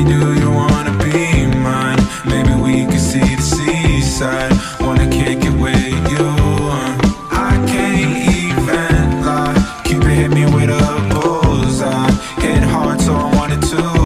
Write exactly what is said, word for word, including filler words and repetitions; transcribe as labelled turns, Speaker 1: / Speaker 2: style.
Speaker 1: do you wanna be mine? Maybe we could see the seaside